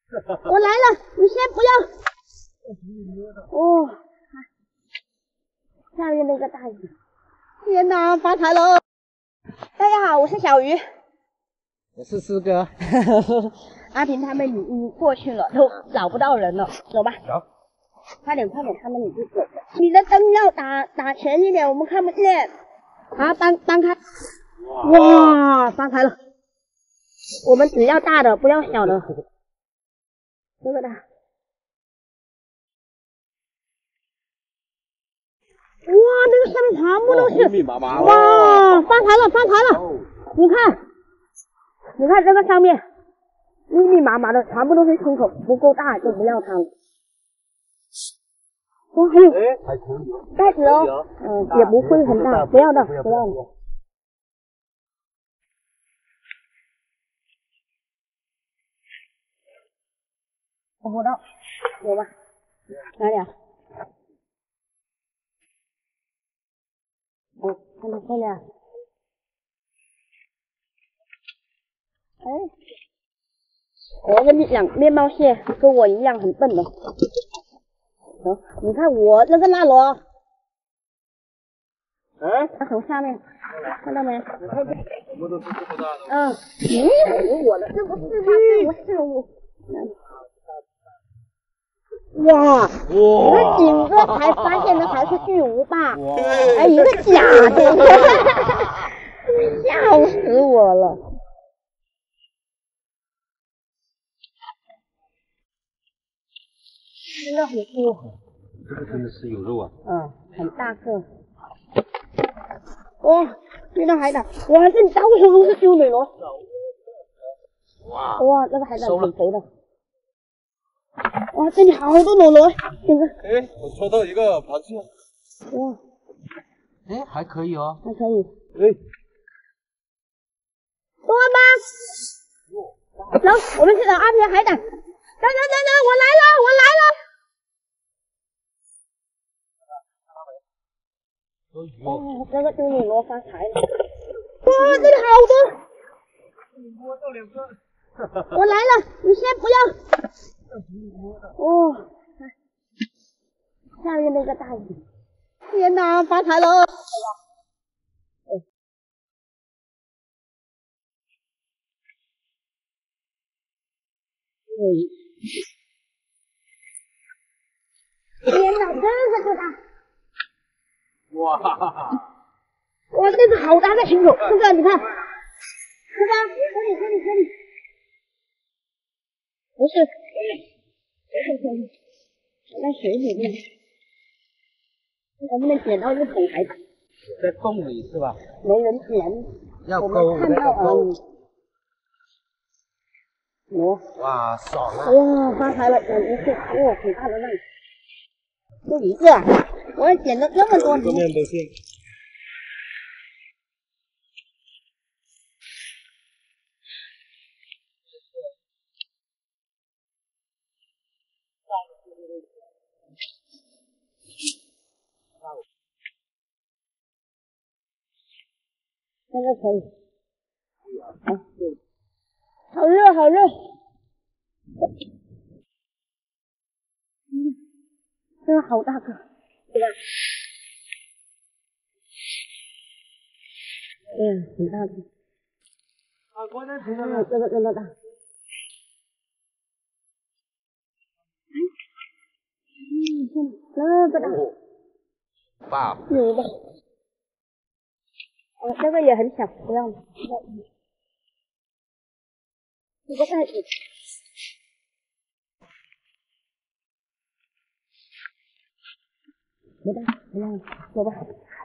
我来了，你先不要。哦，下面那个大鱼，天哪，发财了！大家好，我是小鱼， 我是师哥。 阿平他们已经过去了，都找不到人了，走吧。 走。 快点，他们已经走了。你的灯要打前一点，我们看不见。好，搬开。哇，发财了！我们只要大的，不要小的。这个大。哇，那个上面全部都是， 密密麻麻。 哇，发财了，发财了！你看这个上面密密麻麻的，全部都是青口，不够大就不要它了。哇，还有还可以哦， 袋子哦，也不会很大，不要的，不要的。我活到，有吧？哪里啊？看到这里啊。哎，我跟你讲，面包蟹跟我一样很笨的。走，你看我那个辣螺，它从下面，看到没？ 你看这什么都是这么大的。 我的，这不是它，是我。哇！我顶个才发现的还是巨无霸，哎，一个假的，笑死我了。真的很酷。 这个真的是有肉啊。 很大个。哇，遇到海胆，哇，这里到处都是丢美螺。哇，那个海胆挺肥的。哇，这里好多美螺，这个。 哎，我戳到一个螃蟹。 哇。 哎，还可以哦。 还可以。 哎。 多吗？走，我们去找阿平海胆。等，我来了。哦，这个丢美螺发财了。哇，这里好多。 摸到2个。 我来了，你先不要。哦，下面那个大鱼，天哪，发财了！天哪，这个就大！ 哇， 这个好大的青口，这个你看，是吧？这里，不是，在水里面，能不能捡到一桶海胆？ 在洞里是吧？ 没人捡， 要我们看到哇，爽了！ 哇，发财了，简直是哇，很大的浪，就一个，我也捡了这么多， 这面都是。 这个可以，好热，这个好大个，对吧？很大个。这个真的大。这个大。 爸。 有的。这个也很小，不要了。这个袋子。没大，不要了，走吧。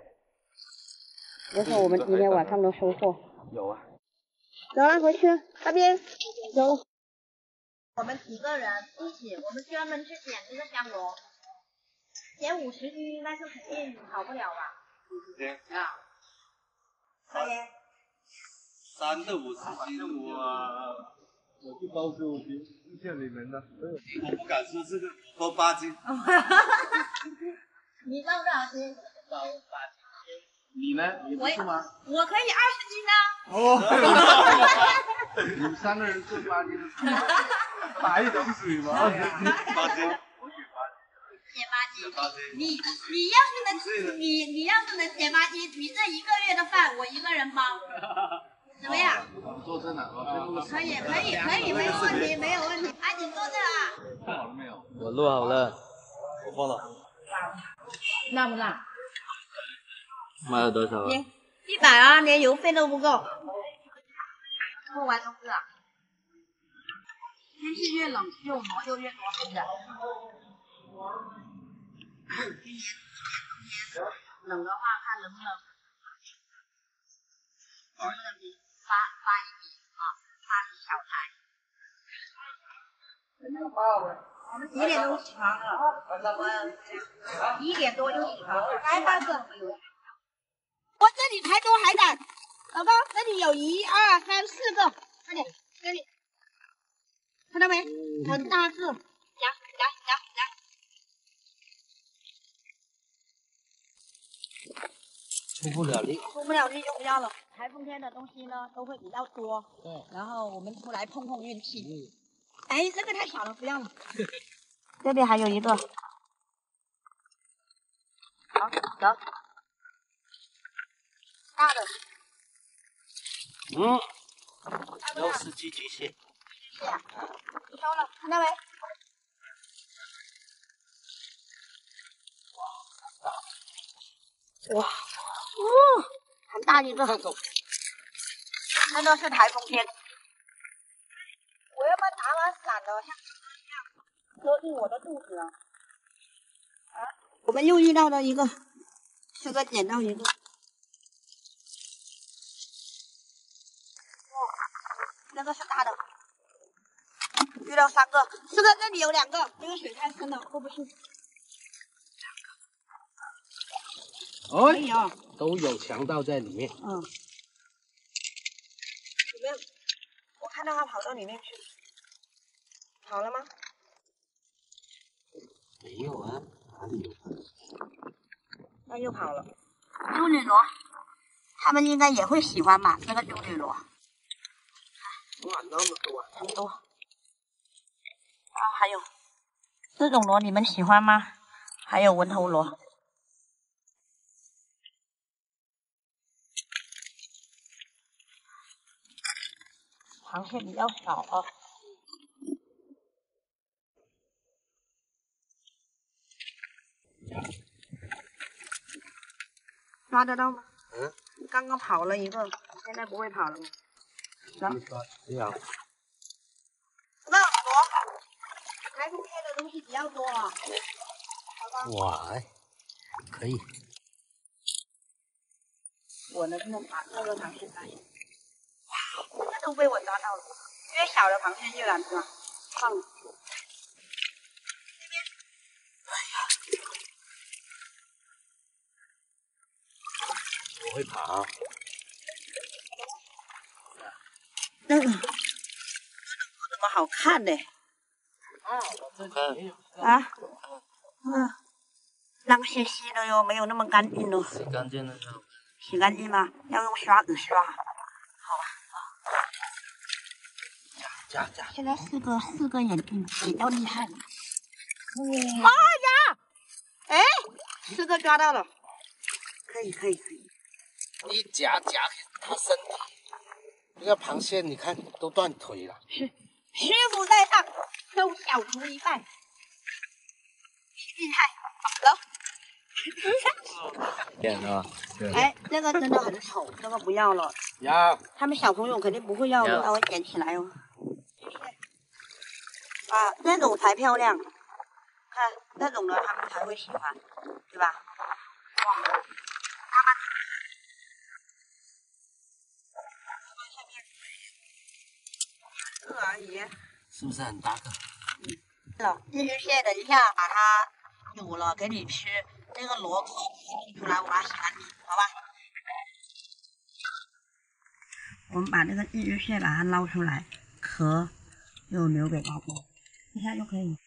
这是我们今天晚上的收获。 有啊。 走了，回去，大兵，走了。我们几个人一起，我们专门去捡这个香螺，捡50斤应该是肯定跑不了吧？50斤啊。可以。 3的50斤，我就包15斤，谢谢你们了。我不敢说这个，包8斤。 你包多少斤？ 包8斤。你呢？你不是吗？ 我可以20斤啊。 你们3个人正八斤的，打一桶水嘛，8斤。 减8斤，你要是能减8斤，你这1个月的饭我1个人包，怎么样？ 坐这呢？ 可以，没有问题，没有问题。哎，你坐这啊？ 录好了没有？ 我录好了，我放了。 辣不辣？ 卖了多少啊 ？100啊，连邮费都不够。过完冬至啊，天气越冷，肉螺就越多，是不是？今年冬天冷的话，看能不能发一笔啊，发一小台。几点钟起床了？我1点多就起床了。来，8个。我这里才多海胆，老公，这里有1、2、3、4个，快点，这里，看到没？很大个，夹。 出不了力就不要了。台风天的东西呢都会比较多，对，然后我们出来碰运气。哎，这个太小了，不要了。这边还有一个，好，走，大的。 又是寄居蟹。 收了，看到没？哇，很大一个，那都是台风天。我要不然打把伞了，像这样遮住我的肚子了。我们又遇到了一个，这个捡到一个。那个是大的，遇到3个，4个，这里有2个，这个水太深了，过不去。 哦， 可以啊， 都有强盗在里面。 里面，我看到他跑到里面去，跑了吗？ 没有啊，哪里有？ 那又跑了。猪女螺，他们应该也会喜欢吧？这个猪女螺。 哇，那么多， 很多。啊，还有这种螺，你们喜欢吗？还有纹头螺。螃蟹比较少啊。抓得到吗？刚刚跑了一个，现在不会跑了吗？ 这样。 那螺，台风天的东西比较多啊。好吧。 哇，可以。 我能不能把这个螃蟹抓？哇，这都被我抓到了。越小的螃蟹越难抓，放。这边。哎呀。 我会爬。 那个，怎么好看呢？啊？那个蟹稀的哟，没有那么干净哦。 洗干净了。 洗干净吗？要用刷子刷。好吧。 夹。 现在4个眼睛比较厉害了。妈呀！哎，4个抓到了。可以。 一夹它身体。那个螃蟹你看都断腿了。 师傅在上，收小徒一拜。厉害， 点啊！ 哎，这个真的很丑，这个不要了。 要。 他们小朋友肯定不会要的，让我捡起来哦。啊，这种才漂亮，看这种的他们才会喜欢，对吧？哇，这而已。 是不是很大个？ 寄居蟹等一下把它煮了给你吃，那个螺壳剔出来，我把它洗干净，好吧？我们把那个寄居蟹把它捞出来，壳就留给大家，一下就可以。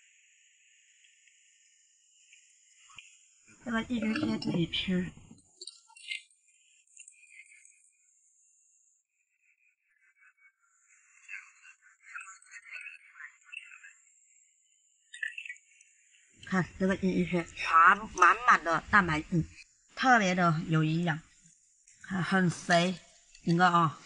这个寄居蟹自己吃。 看这个鱼是全满满的蛋白质，特别的有营养，很肥，你看啊。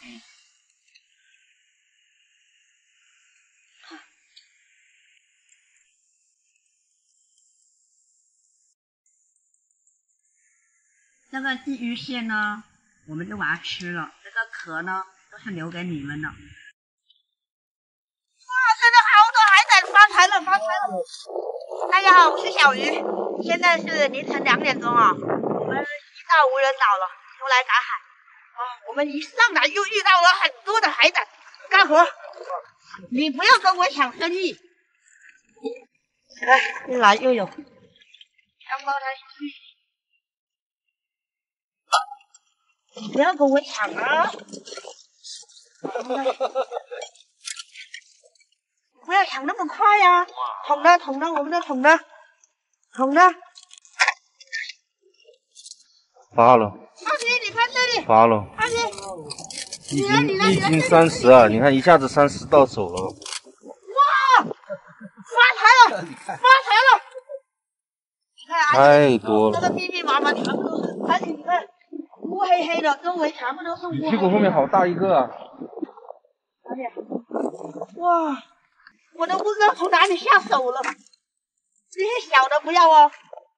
这个鲫鱼馅呢，我们就把它吃了，这个壳呢都是留给你们的。哇，真的好多海胆，发财了，发财了！大家好，我是小鱼，现在是凌晨2点钟啊，我们一到无人岛了，出来赶海。啊，我们一上来就遇到了很多的海胆，干活，你不要跟我抢生意。哎，一来又有双胞胎兄弟。你不要跟我抢啊！不要抢那么快呀！桶呢？桶呢？我们的桶呢？桶呢？ 发了。 阿奇，你看这里。 发了。 阿奇， 一斤30啊！你看一下子30到手了。 哇！发财了！发财了！你看， 太多了。 这个密密麻麻全部都是，而且你看。乌黑黑的，周围全部都是乌黑黑的。 你屁股后面好大一个啊！ 哪里？哇，我都不知道从哪里下手了。这些小的不要哦，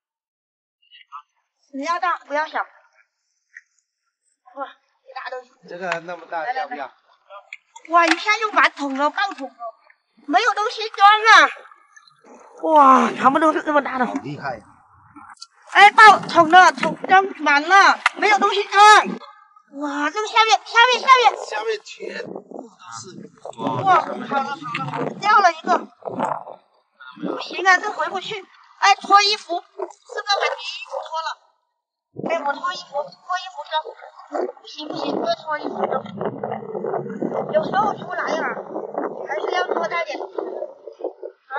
只要大不要小。哇，一大堆。 这个那么大，要不要？ 哇，一下就满桶了，爆桶了，没有东西装啊！哇，全部都是这么大的。 好厉害呀！ 哎，爆桶了，桶装满了，没有东西装。哇，这个下面全部都是。 哇，好了，掉了一个。不行啊，这回不去。哎，脱衣服，是不是把你衣服脱了？哎，我脱衣服装。不行，不脱衣服装。有时候出来啊，还是要多带点。啊？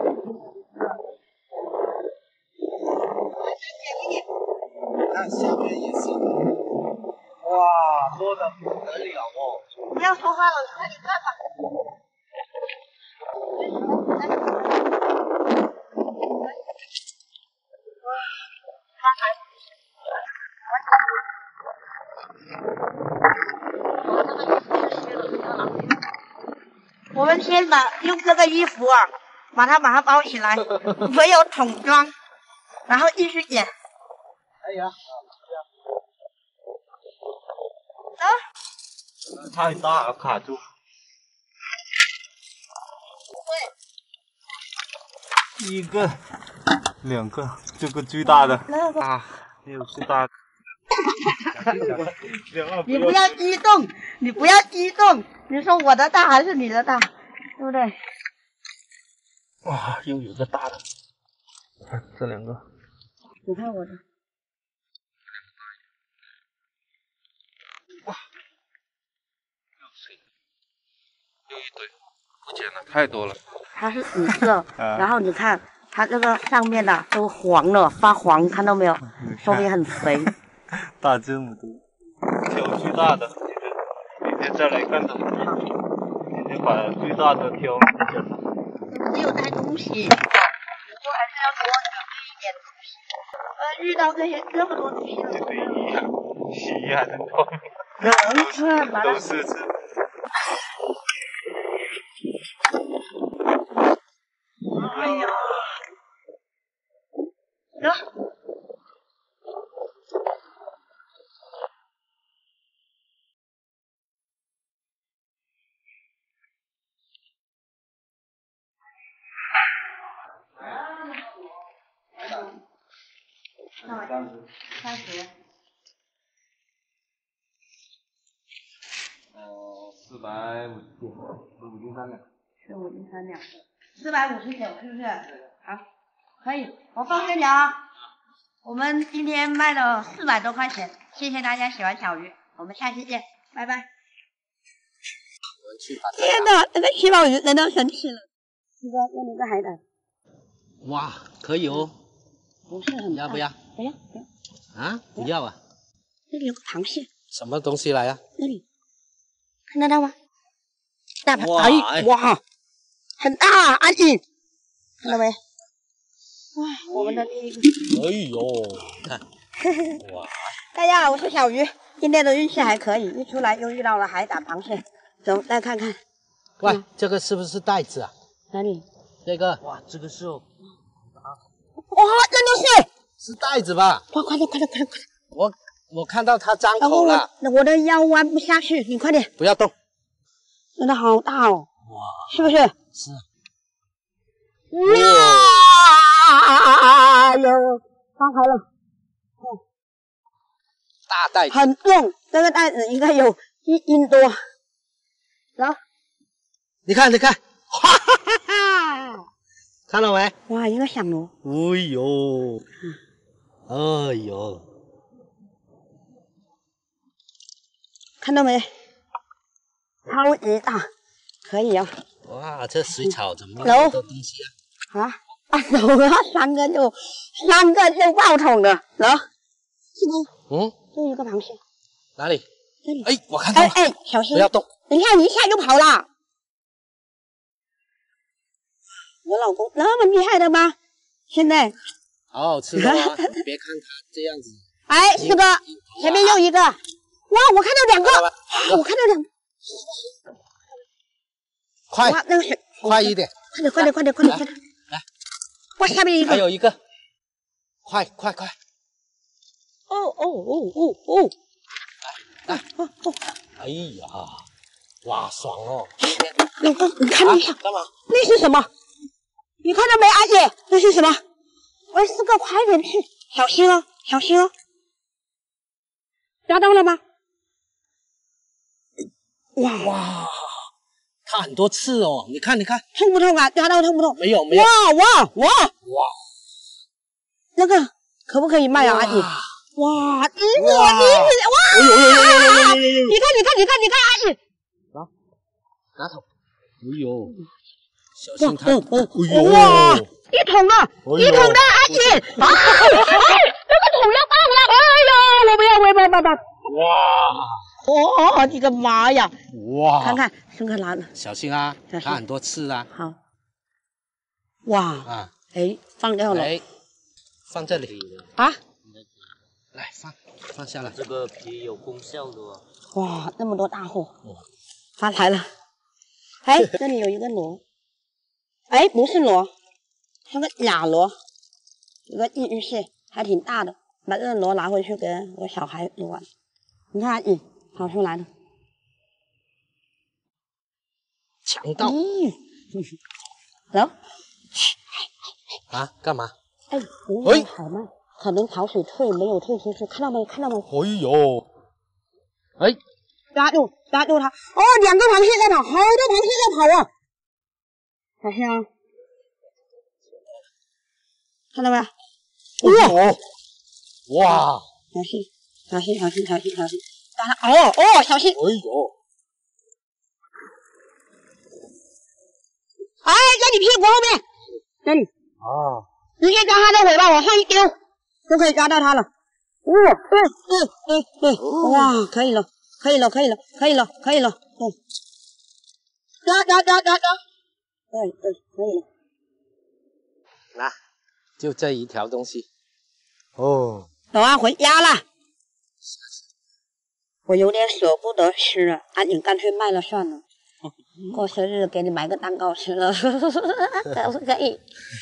看下面也是，哇，多的不得了哦！ 不要说话了，赶紧干吧。我们先用这个衣服啊，把它包起来，没有桶装，然后继续剪。 哎呀， 啊！ 太大了，卡住。一个、2个，这个最大的啊，没有最大的。 你不要激动，你不要激动，你说我的大还是你的大，对不对？ 哇，又有个大的，看这2个。 你看我的。 哇，又一堆，不捡了，太多了。 它是紫色，然后你看它这个上面的都黄了，发黄，看到没有？说明很肥。 大这么多，挑最大的，今天再来看的。今天把最大的挑。 没有带东西，以后还是要多准备一点东西。遇到这么多东西了， 这个鱼啊，洗衣还能多。 能吃，把它。 都是吃。 哎呀，走。30。 450斤3两。 15斤3两，459是不是？好，可以，我放这里啊。我们今天卖了400多块钱，谢谢大家喜欢小鱼，我们下期见，拜拜。天哪，这个七宝鱼真的神奇了。七哥，给你个海胆。 哇，可以哦。 不是很大。 要不要？ 不要。 啊？不要啊？ 那里有个螃蟹。 什么东西来呀？ 那里，看得到吗？大螃哇， 哇，很大啊，阿锦，看到没？ 我们的第一个。 哎呦，看，哇！ 大家好，我是小鱼。今天的运气还可以，一出来又遇到了海胆、螃蟹。走，来看看。 喂，这个是不是袋子啊？ 哪里？ 这个，哇，这个是哦。 哇，那都是袋子吧？ 哇，快点！ 我看到它张口了。 我的腰弯不下去，你快点。 不要动。 真的好大哦。哇，是不是？ 是。 哇！有张开了。 大袋子。 很重，这个袋子应该有1斤多。走。 你看，哈哈哈哈！看到没？ 哇，一个响螺。 哎呦，哎呦， 看到没？超级大，可以哦。 哇，这水草怎么那么多东西啊？ 有啊，3个就爆桶的，走。这一个螃蟹。 哪里？ 这里。 哎，我看到了。 哎，小心！ 不要动。 你看一下就跑了。我老公那么厉害的吗？现在好好吃的啊！你别看它这样子。 哎，4个，前面又1个。哇，我看到2个，我看到2个。 快！ 哇，那个水快一点！ 快点！ 来， 哇，下面1个。 还有1个。快！ 哦！ 来！哎呀，哇，爽哦！ 老公，你看那个干嘛？ 那是什么？你看到没，阿姐？那是什么？喂，4个，快点去，小心哦！抓到了吗？ 哇，它很多刺哦！你看， 痛不痛啊？抓到痛不痛？ 没有。 哇！那个可不可以卖啊，阿姐？哇！你哇！你看，阿姐。 拿头。哎呦，小心它！ 哇！一桶的，阿姐！那个桶要爆了！哎呀，我不要！哇！我的个妈呀！ 哇！ 看看，孙克拿了， 小心啊，它很多刺啊。 好。哇！哎，放掉了。 哎，放这里啊！ 来放下来。 这个皮有功效的哦。 哇，那么多大货，发财了！哎，这里有一个螺，哎，不是螺，是个哑螺，有个地狱蟹，还挺大的。把这个螺拿回去给我小孩玩。你看，跑出来了。 强盗。 走。 啊，干嘛？ 哎，好慢，可能潮水退没有退出去，看到没？ 哎呦，哎， 抓住它！哦，2个螃蟹在跑，好多螃蟹在跑啊！小心啊！看到没？ 哇！ 小心！抓它！哦，小心！ 哎呦！ 哎，在你屁股后面，这里。 啊！ 直接抓它的尾巴往上一丢，就可以抓到它了。哇，可以了。抓！对，可以了。 那就这一条东西。哦。 走啊，回家了。我有点舍不得吃了，你干脆卖了算了。过生日给你买个蛋糕吃了，可不可以？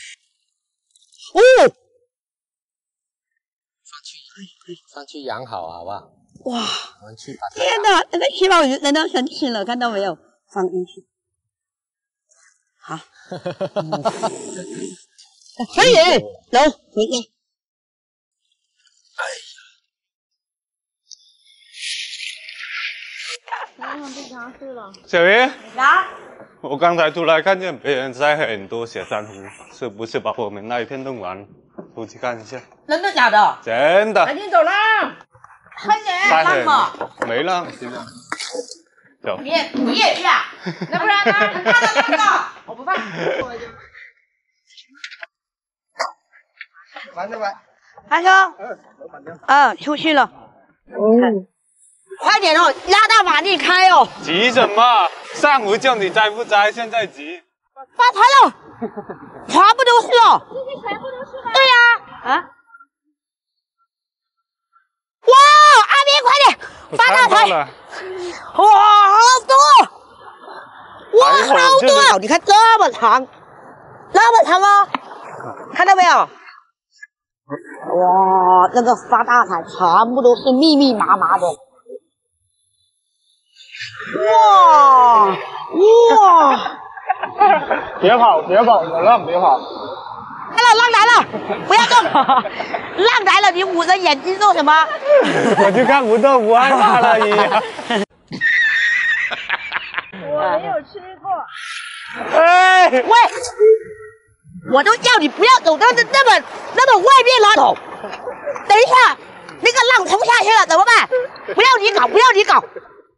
上去养好，好不好？ 哇！ 我们去把它。 天哪，那个七宝鱼人都生气了，看到没有？放进去。好。可以，走，回家。 哎呀！小鱼。 呀。 我刚才出来看见别人摘很多雪珊瑚，是不是把我们那一片弄完？出去看一下。 真的假的？ 真的。 赶紧走啦！快点， 三个没了，现在。走。 你也去啊？那不然呢？很大的那个，我不放。 慢点来。 阿兄。出去了。快点哦，拉大马力开哦！ 急什么？上回叫你摘不摘，现在急。 发财了，全部都是哦。 这些全部都是吗？ 对呀，啊。哇，阿明快点发大财！哇，好多！哇，好多！你看这么长，那么长哦，看到没有？哇，那个发大财全部都是密密麻麻的。哇哇！ 别跑，别跑，有浪别跑。 浪来了，不要动！浪来了，你捂着眼睛做什么？ 我就看不动，不害怕了你。 我没有吃过。 哎， 喂，我都叫你不要走那么外面了走。等一下，那个浪冲下去了怎么办？不要你搞，不要你搞。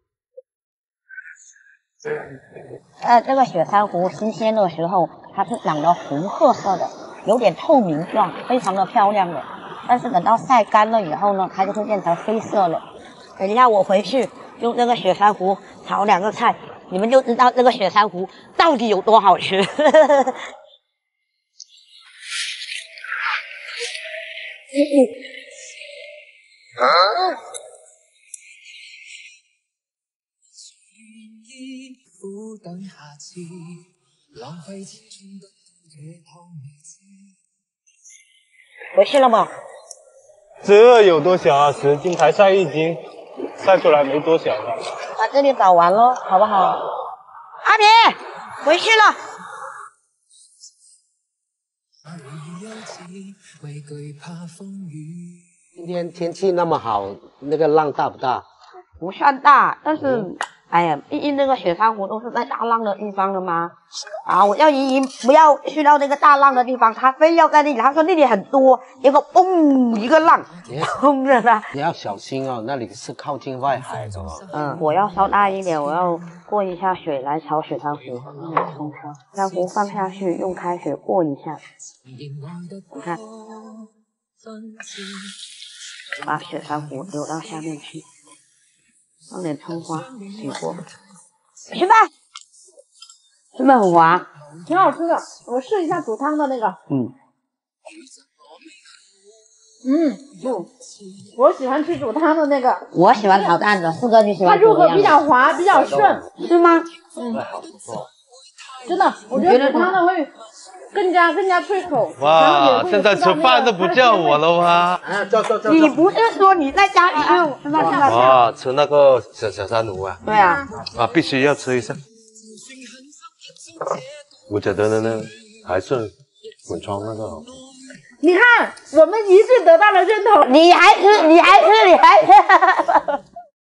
这个雪珊瑚新鲜的时候，它是长得红褐色的，有点透明状，非常的漂亮的。但是等到晒干了以后呢，它就会变成黑色了。等一下我回去用这个雪珊瑚炒2个菜，你们就知道这个雪珊瑚到底有多好吃。回去了吗？ 这有多小啊？10斤才晒1斤，晒出来没多小了。 把这里搞完了，好不好？阿平，回去了。 今天天气那么好，那个浪大不大？ 不算大，但是，哎呀，毕竟那个雪珊瑚都是在大浪的地方的嘛。啊，我要莹莹不要去到那个大浪的地方，她非要在那里，她说那里很多，结果嘣一个浪，砰着她。 你要小心哦，那里是靠近外海的哦。 我要烧大一点，我要过一下水来炒雪珊瑚。珊瑚放下去，用开水过一下。你看，把雪珊瑚丢到下面去，放点葱花，洗过。吃饭，是不是很滑？ 挺好吃的，我试一下煮汤的那个。我喜欢吃煮汤的那个。 我喜欢炒蛋的，四哥你喜欢？ 它入口比较滑，比较顺， 是吗？ 真的，我觉得煮汤的会更加脆口。 哇，现在吃饭都不叫我了吗？ 你不是说你在家里吃饭？ 哇，吃那个小珊瑚啊？ 对啊。 啊，必须要吃一下。我觉得呢，还是滚窗那个好吃。 你看，我们一致得到了认同。 你还吃？